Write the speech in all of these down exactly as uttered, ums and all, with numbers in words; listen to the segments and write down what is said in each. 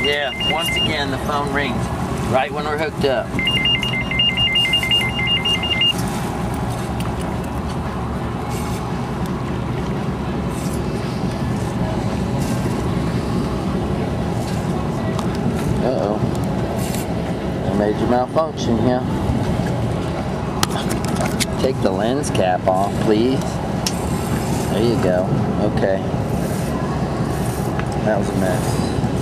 Yeah, once again the phone rings right when we're hooked up. Uh-oh. A major malfunction here. Take the lens cap off, please. There you go. Okay. That was a mess.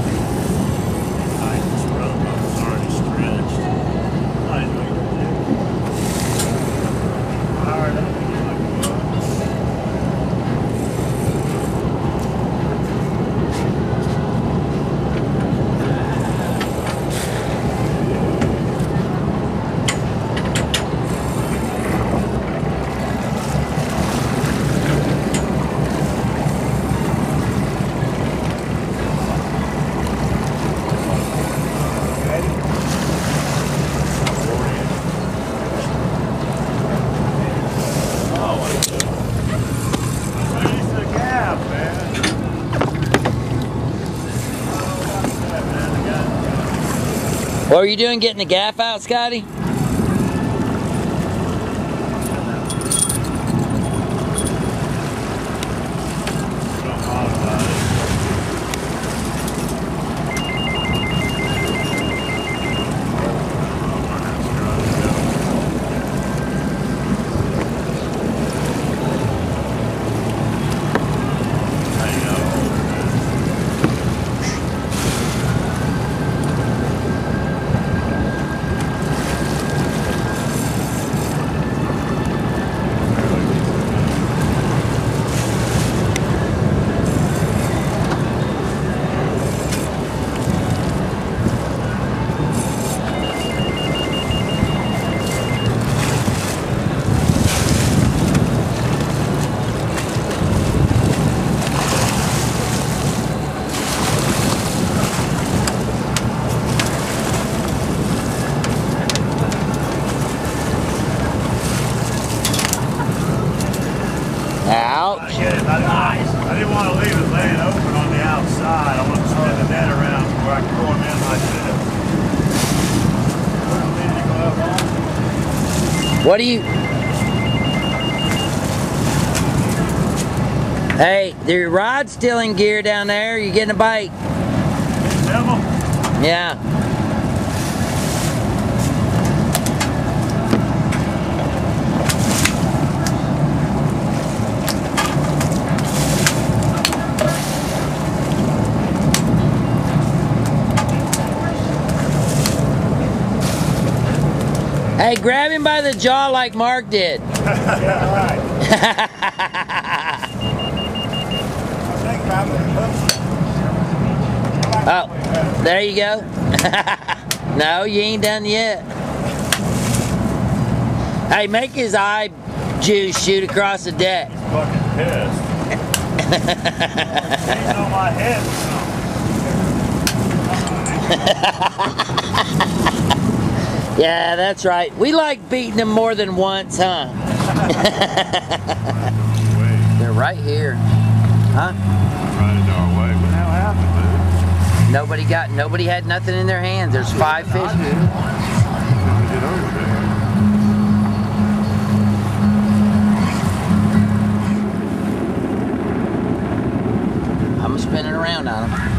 What are you doing, getting the gaff out, Scotty? Ouch. I get it. I, I didn't want to leave it laying open on the outside. I want to spin the net around where I can throw them in like this. What do you... Hey, the rod's still in gear down there. You getting a bite? Devil? Yeah. Hey, grab him by the jaw like Mark did. Yeah, right. Oh, there you go. No, you ain't done yet. Hey, make his eye juice shoot across the deck. He's fucking pissed. He's on my head. Yeah, that's right. We like beating them more than once, huh? They're right here. Huh? Right into our way. What the hell happened, dude? Nobody got, nobody had nothing in their hands. There's five fish here. Get over there. I'm spinning around on them.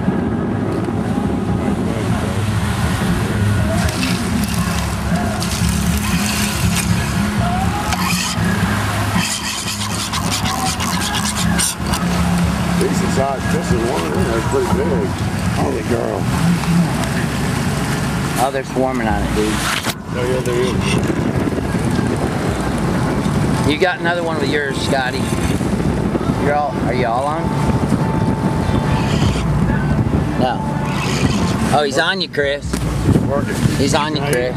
Decent size fish in one, that's pretty big. Holy girl. Oh, they're swarming on it, dude. Oh yeah, there is. You got another one with yours, Scotty. You're all, are you all on? No. Oh, he's on you, Chris. Working. He's on you, Chris.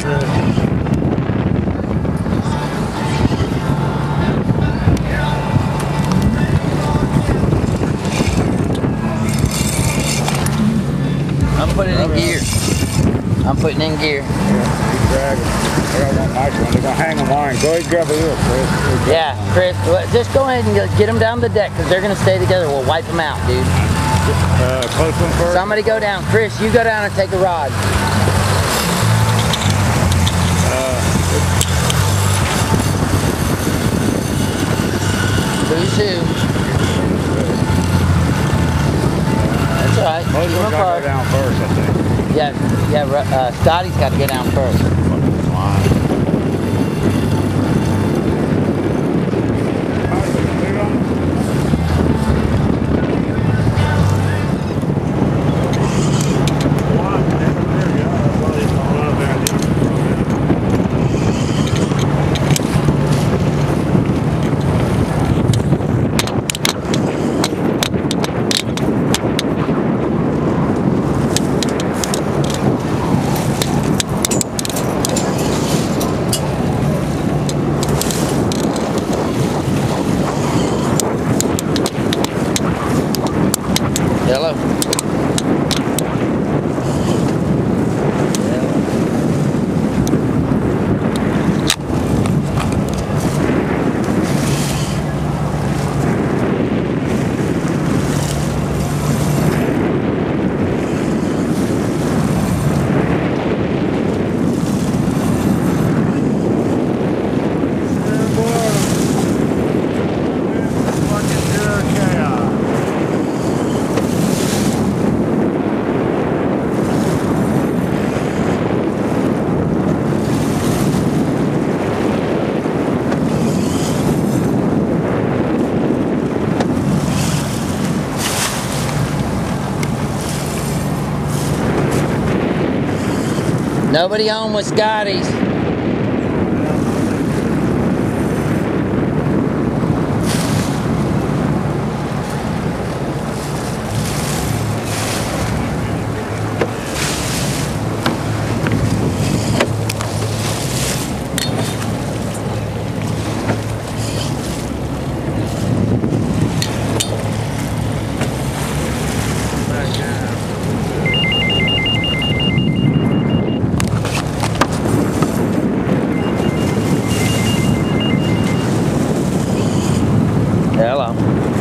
I'm putting it in gear. I'm putting in gear. Yeah, keep dragging. I got one nice one. They're gonna hang a line. Go ahead and grab a reel, Chris. Yeah, Chris, just go ahead and get them down the deck because they're gonna stay together. We'll wipe them out, dude. Uh, Close one first. Somebody go down. Chris, you go down and take a rod. Who's who? That's all right. Most of them got to go down first, I think. Yeah, yeah. Uh, Scotty's got to go down first. Fucking flying. Hello. Nobody home with Scotty's. Hello.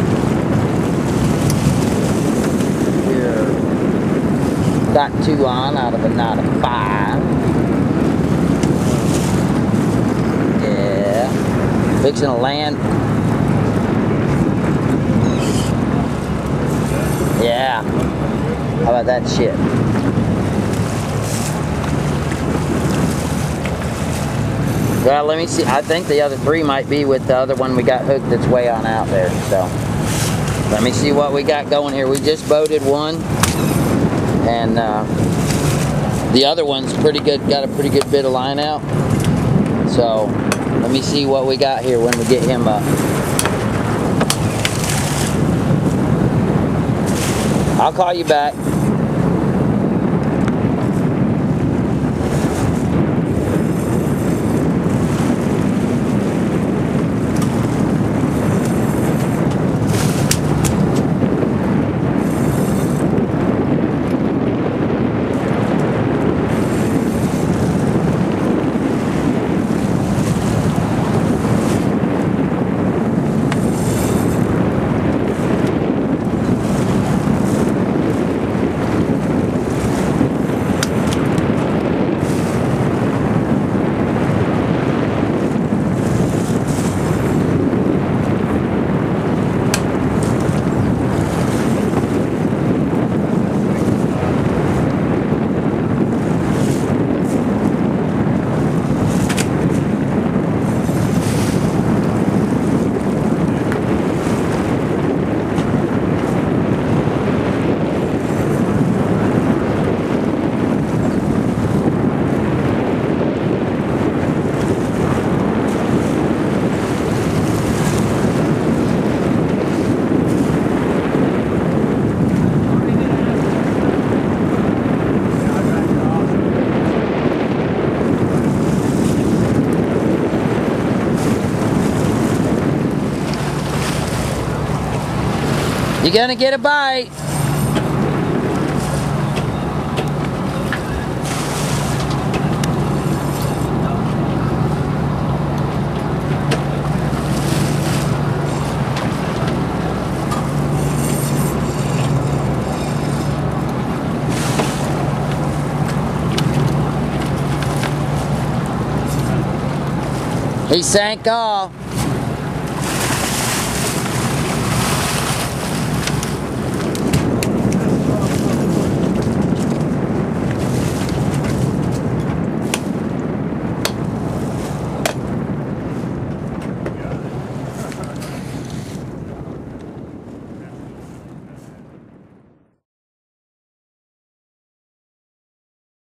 We're got two on out of a knot of five. Yeah. Fixing to land. Yeah. How about that shit? Well, let me see. I think the other three might be with the other one we got hooked that's way on out there. So, let me see what we got going here. We just boated one, and uh, the other one's pretty good. Got a pretty good bit of line out. So, let me see what we got here when we get him up. I'll call you back. You're gonna get a bite. He sank off.